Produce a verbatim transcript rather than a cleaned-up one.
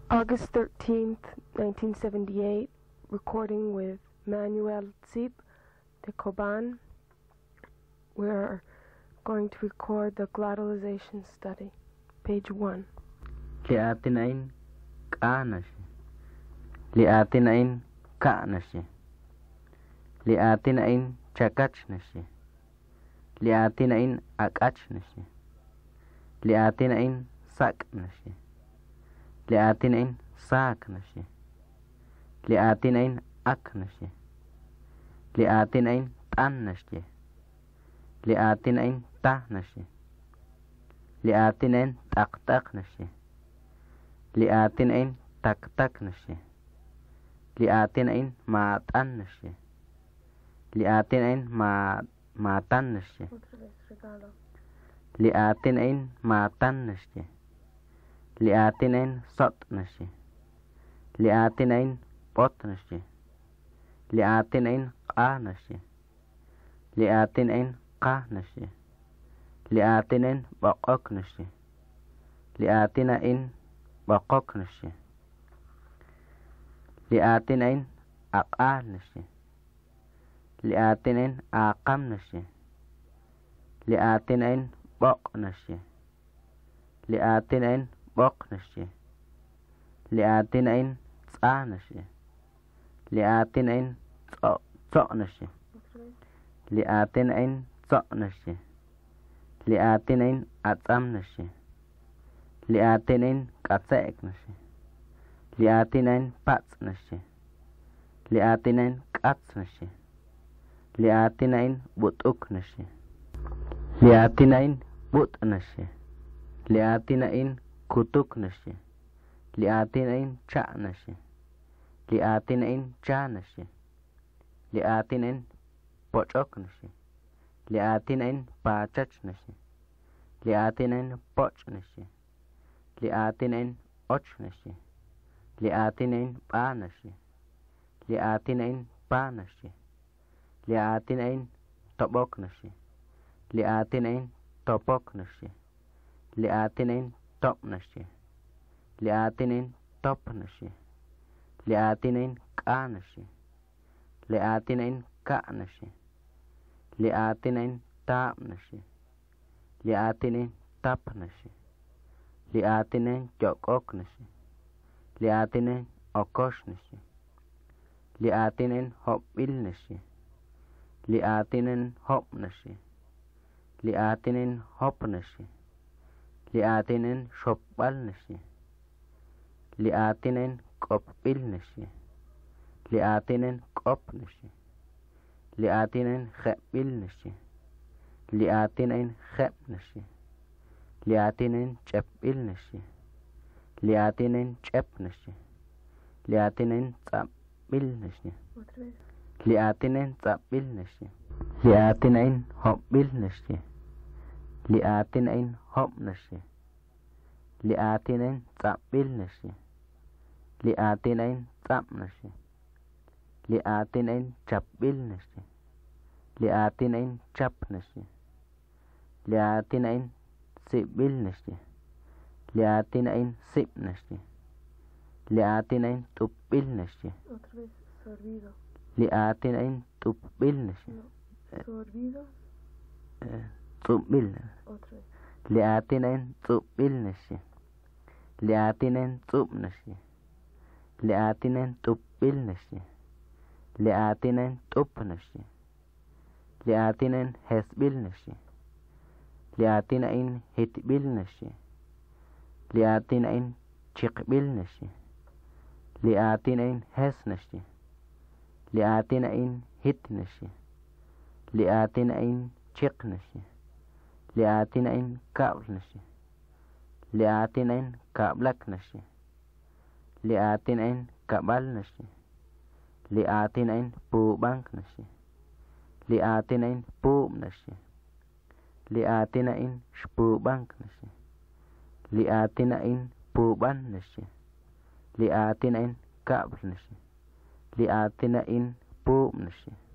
August thirteenth, nineteen seventy-eight, recording with Manuel Zip de Coban. We're going to record the glottalization study, page one. Liatinain kaanashi. Liatinain kaanashi. Liatinain chakachnashi. Liatinain akachnashi. Liatinain saknashi. Liatinain saknashi. Liatinain aknashi. Liatinain tannashi. Liatinain tahnashi. Liatinain taktaknashi. Liatinain taktaknashi. Liatinain matannashi. Liatinain ma matannashi. Liatinain matannashi. Liatinain sotnashi. Liatinain potnashi. Liatinain qanashi. Liatinain qahnashi. Liatinain baqoknashi. Liatinain baqoknashi. Liatinain aqalnashi. Liatinain aqamnashi. Liatinain baqnashi. Liatinain baqnashi. Liatinain tsanashi. Liatinain tsoknashi. Liatinain tsoknashi. Liatinain atsamnashi. Liatinain katseknashi. Liatinain patsnashi. Liatinain katsnashi. Liatinain butuknashi. Liatinain butnashi. Liatinain kutuknashi. Liatinain chanashi. Liatinain chanashi. Liatinain pochoknashi. Liatinain pachachnashi. Liatinain pochnashi. Liatinain ochnashi. Liatinain panashi. Liatinain panashi. Liatinain toboknashi. Liatinain topoknashi. Liatinain topnashi. Liatinain topnashi. Liatinain kanashi. Liatinain kanashi. Liatinain tapnashi. Liatinain tapnashi. Liatinain jokoknashi. Liatinain okoshnashi. Liatinain hopilnashi. Liatinain hopnashi. Liatinain hopnashi. Liatinain shopalnashi. Liatinain kopilnashi. Liatinain kopnashi. Liatinain khepilnashi. Liatinain khepnashi. Liatinain chepilnashi. Liatinain chepnashi. Liatinain tsapilnashi. Liatinain tsapilnashi. Liatinain hopilnashi. Liatinain hopnashi. Liatinain tsapilnashi. Liatinain tsapnashi. Liatinain chapilnashi. Liatinain chapnashi. Liatinain sibilnashi. Liatinain sipnashi. Liatinain tupilnashi. Liatinain tupilnashi. Tupilnashi. Liatinain tupilnashi. Liatinain tupnashi. Liatinain tupilnashi. Liatinain tupnashi. Liatinain hesbilnashi. Liatinain hitbilnashi. Liatinain chiqbilnashi. Liatinain hesnashi. Liatinain hitnashi. Liatinain chiqnashi. Liatinain kablnashi. Liatinain kablaknashi. Liatinain kabalnashi. Liatinain pubanknashi. Liatinain pubnashi. Liatinain shpubanknashi. Liatinain pubannashi. Liatinain kablnashi. Liatinain pubnashi.